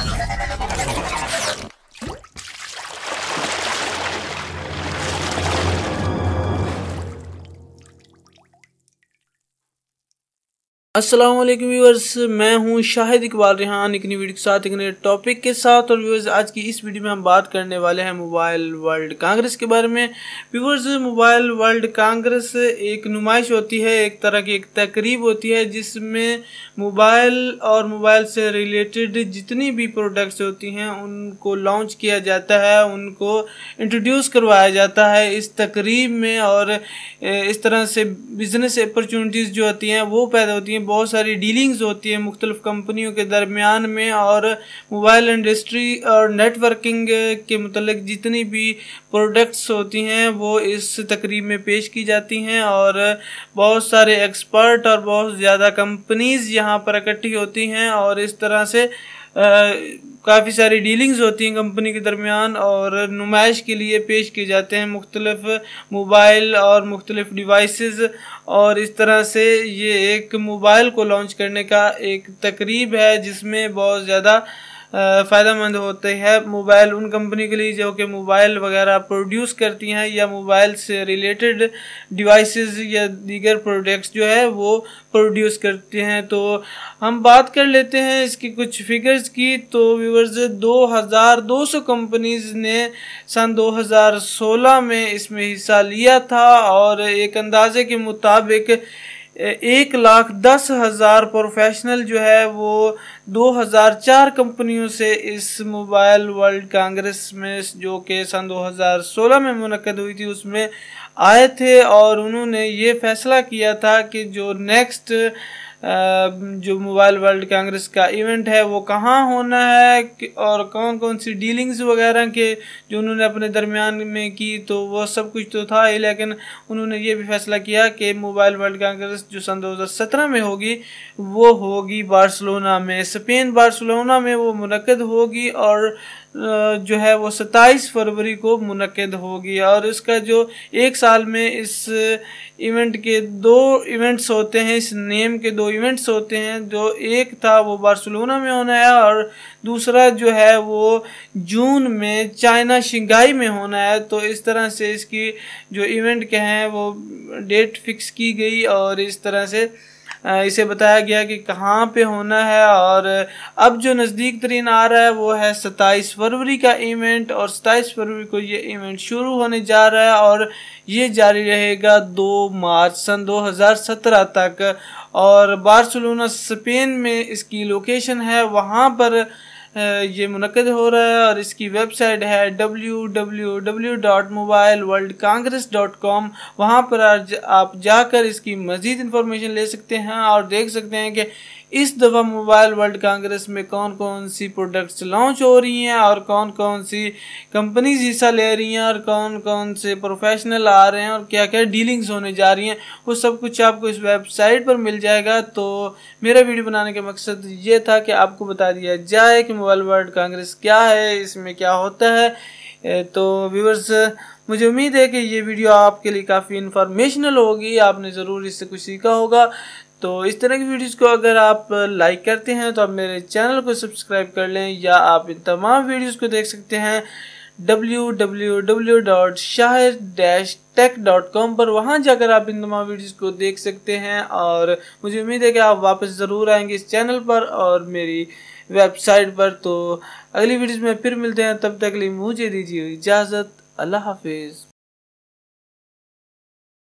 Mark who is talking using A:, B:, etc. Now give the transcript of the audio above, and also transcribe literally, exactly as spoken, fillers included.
A: अस्सलाम वालेकुम व्यूअर्स, मैं हूं शाहिद इकबाल रेहान एक नई वीडियो के साथ एक नए टॉपिक के साथ। और व्यूअर्स, आज की इस वीडियो में हम बात करने वाले हैं मोबाइल वर्ल्ड कांग्रेस के बारे में। व्यूअर्स, मोबाइल वर्ल्ड कांग्रेस एक नुमाइश होती है, एक तरह की एक तकरीब होती है जिसमें मोबाइल और मोबाइल से रिलेटेड जितनी भी प्रोडक्ट्स होती हैं उनको लॉन्च किया जाता है, उनको इंट्रोड्यूस करवाया जाता है इस तकरीब में। और इस तरह से बिजनेस अपॉर्चुनिटीज़ जो होती हैं वो पैदा होती हैं, बहुत सारी डीलिंग्स होती है मुख्तलिफ कंपनियों के दरमियान में। और मोबाइल इंडस्ट्री और नेटवर्किंग के मुतल्लिक जितनी भी प्रोडक्ट्स होती हैं वो इस तकरीब में पेश की जाती हैं। और बहुत सारे एक्सपर्ट और बहुत ज़्यादा कंपनीज़ यहाँ पर इकट्ठी होती हैं और इस तरह से काफ़ी सारी डीलिंग्स होती हैं कंपनी के दरमियान और नुमाइश के लिए पेश किए जाते हैं मुख्तलिफ मोबाइल और मुख्तलिफ डिवाइसेस। और इस तरह से ये एक मोबाइल को लॉन्च करने का एक तकरीब है जिसमें बहुत ज़्यादा फ़ायदा मंद होते हैं मोबाइल उन कंपनी के लिए जो कि मोबाइल वगैरह प्रोड्यूस करती हैं या मोबाइल से रिलेटेड डिवाइसेस या दीगर प्रोडक्ट्स जो है वो प्रोड्यूस करते हैं। तो हम बात कर लेते हैं इसकी कुछ फिगर्स की। तो व्यूअर्स, दो हज़ार दो सौ कंपनीज ने सन दो हज़ार सोलह में इसमें हिस्सा लिया था और एक अंदाजे के मुताबिक एक लाख दस हजार प्रोफेशनल जो है वो दो हज़ार चार कंपनियों से इस मोबाइल वर्ल्ड कांग्रेस में जो कि सन दो हज़ार सोलह में मुनक्कद हुई थी उसमें आए थे। और उन्होंने ये फैसला किया था कि जो नेक्स्ट जो मोबाइल वर्ल्ड कांग्रेस का इवेंट है वो कहाँ होना है और कौन कौन सी डीलिंग्स वगैरह के जो उन्होंने अपने दरमियान में की, तो वो सब कुछ तो था ही, लेकिन उन्होंने ये भी फैसला किया कि मोबाइल वर्ल्ड कांग्रेस जो सन दो हज़ार सत्रह में होगी वो होगी बार्सिलोना में, स्पेन बार्सिलोना में वो मुनक्कद होगी और जो है वो सत्ताईस फरवरी को मुनक्कद होगी। और इसका जो एक साल में इस इवेंट के दो इवेंट्स होते हैं, इस नेम के दो इवेंट्स होते हैं। जो एक था वो बार्सिलोना में होना है और दूसरा जो है वो जून में चाइना शंघाई में होना है। तो इस तरह से इसकी जो इवेंट के हैं वो डेट फिक्स की गई और इस तरह से इसे बताया गया कि कहाँ पे होना है। और अब जो नज़दीक तरीन आ रहा है वो है सत्ताईस फरवरी का इवेंट और सत्ताईस फरवरी को ये इवेंट शुरू होने जा रहा है और ये जारी रहेगा दो मार्च सन दो हज़ार सत्रह तक। और बार्सिलोना स्पेन में इसकी लोकेशन है, वहाँ पर ये मुनक्कद हो रहा है और इसकी वेबसाइट है W W W dot Mobile World Congress dot com. वहाँ पर आप जाकर इसकी मज़ीद इंफॉर्मेशन ले सकते हैं और देख सकते हैं कि इस दफ़ा मोबाइल वर्ल्ड कांग्रेस में कौन कौन सी प्रोडक्ट्स लॉन्च हो रही हैं और कौन कौन सी कंपनीज हिस्सा ले रही हैं और कौन कौन से प्रोफेशनल आ रहे हैं और क्या क्या डीलिंग्स होने जा रही हैं, वो सब कुछ आपको इस वेबसाइट पर मिल जाएगा। तो मेरा वीडियो बनाने का मकसद ये था कि आपको बता दिया जाए कि मोबाइल वर्ल्ड कांग्रेस क्या है, इसमें क्या होता है। तो व्यूअर्स, मुझे उम्मीद है कि ये वीडियो आपके लिए काफ़ी इंफॉर्मेशनल होगी, आपने ज़रूर इससे कुछ सीखा होगा। तो इस तरह की वीडियोस को अगर आप लाइक करते हैं तो आप मेरे चैनल को सब्सक्राइब कर लें या आप इन तमाम वीडियोस को देख सकते हैं W W W dot Shahid tech dot com पर। वहाँ जाकर आप इन तमाम वीडियोस को देख सकते हैं और मुझे उम्मीद है कि आप वापस ज़रूर आएंगे इस चैनल पर और मेरी वेबसाइट पर। तो अगली वीडियोस में फिर मिलते हैं, तब तक के लिए मुझे दीजिए इजाज़त। अल्लाह हाफिज़।